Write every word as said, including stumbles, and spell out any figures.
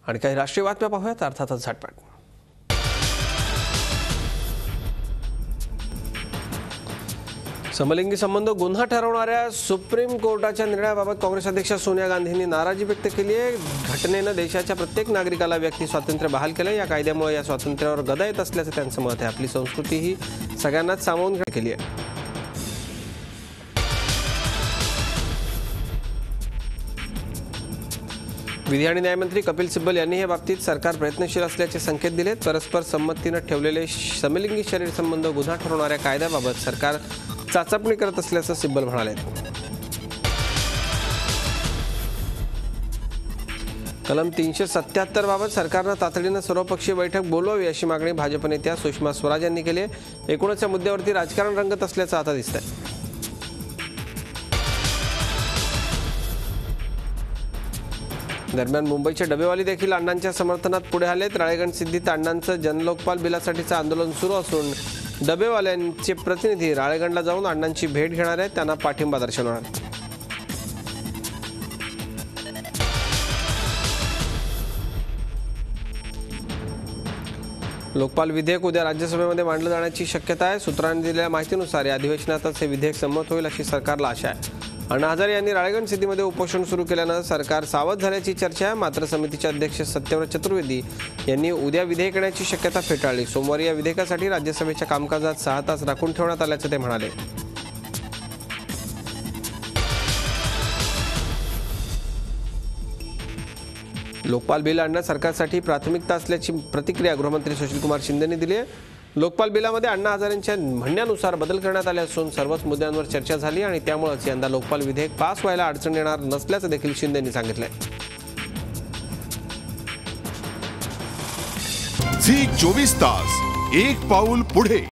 आणि काही राष्ट्रीय बातम्या पाहूयात अर्थातच झटपट। समलिंगी संबंध गुन्हा ठरवणाऱ्या सुप्रीम कोर्टाच्या निर्णयाबाबत काँग्रेस अध्यक्ष सोनिया गांधींनी नाराजी व्यक्त केली आहे। घटनेने देशाच्या प्रत्येक नागरिकाला व्यक्ती स्वातंत्र्य बहाल केले। या कायद्यामुळे या स्वातंत्र्यावर गदा येत असल्याचं त्यांचं मत आहे। आपली संस्कृती ही सगळ्यांनाच सामावून केली आहे। विधी आणि न्यायमंत्री कपिल सिब्बल यांनी या बाबतीत सरकार प्रयत्नशील असल्याचे संकेत दिलेत। परस्पर संमतीने ठेवलेले समलिंगी शरीर संबंध गुन्हा ठरवणाऱ्या कायद्याबाबत सरकार चाचपणी करत असल्याचं सिब्बल म्हणाले। कलम तीनशे सत्याहत्तर बाबत सरकारने तातडीने सर्वपक्षीय बैठक बोलवावी अशी मागणी भाजप नेत्या सुषमा स्वराज यांनी केली आहे। एकूणच या मुद्द्यावरती राजकारण रंगत असल्याचं आता दिसतंय। दरम्यान मुंबईचे डबेवाली देखील अण्णांच्या समर्थनात पुढे आलेत। राळेगण सिद्धीत अण्णांचं जनलोकपाल बिलासाठीचं आंदोलन सुरू असून डबेवाल्यांचे प्रतिनिधी राळेगणला जाऊन अण्णांची भेट घेणार आहेत, त्यांना पाठिंबा दर्शवणार आहेत। लोकपाल विधेयक उद्या राज्यसभेमध्ये मांडलं जाण्याची शक्यता आहे। सूत्रांनी दिलेल्या माहितीनुसार या अधिवेशनातच हे विधेयक संमत होईल अशी सरकारला आशा आहे। अण्णा हजारे यांनी राळेगण सिद्धीमध्ये उपोषण सुरू केल्यानं सरकार सावध झाल्याची चर्चा आहे। मात्र समितीचे अध्यक्ष सत्यव्रत चतुर्वेदी यांनी उद्या विधेयक येण्याची शक्यता फेटाळली। सोमवारी या विधेयकासाठी राज्यसभेच्या कामकाजात सहा तास राखून ठेवण्यात आल्याचं ते म्हणाले। लोकपाल बिल आणणं सरकारसाठी प्राथमिकता असल्याची प्रतिक्रिया गृहमंत्री सुशीलकुमार शिंदेंनी दिली आहे। लोकपाल बिलामध्ये अण्णा हजारेंच्या म्हणण्यानुसार बदल करण्यात आले असून सर्वच मुद्द्यांवर चर्चा झाली आणि त्यामुळेच यंदा लोकपाल विधेयक पास व्हायला अडचण येणार नसल्याचं देखील शिंदेंनी सांगितलंय। झी चोवीस तास एक पाऊल पुढे।